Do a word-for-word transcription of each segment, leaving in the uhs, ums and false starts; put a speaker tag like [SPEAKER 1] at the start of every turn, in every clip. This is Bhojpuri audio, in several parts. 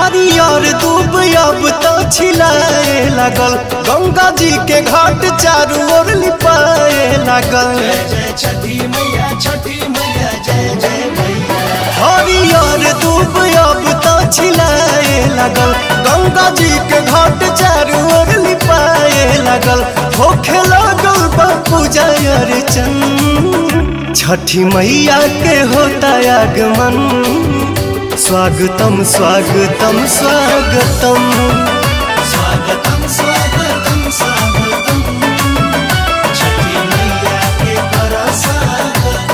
[SPEAKER 1] नारियर दूब अब तो छिलाए लागल, गंगा जी के घाट चारू ओर लिपाए लागल। हरियर दूब अब तो छिलाए लागल, गंगा जी के घाट चारू ओर लिपाए लागल। होखे लागल पूजा अर्चन, छठी मैया के होता आगमन। स्वागतम स्वागतम स्वागतम स्वागतम स्वागतम स्वागतम, छठी मैया के बड़ा स्वागतम।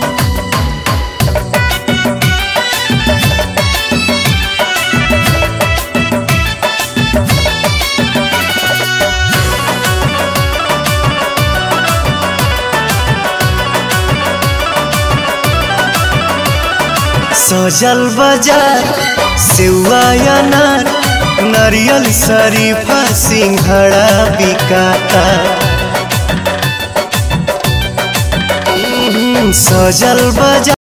[SPEAKER 1] सजल बाजार सेवा अनार, नारियल शरीफा सिंघड़ा बिकाता। सजल बाजार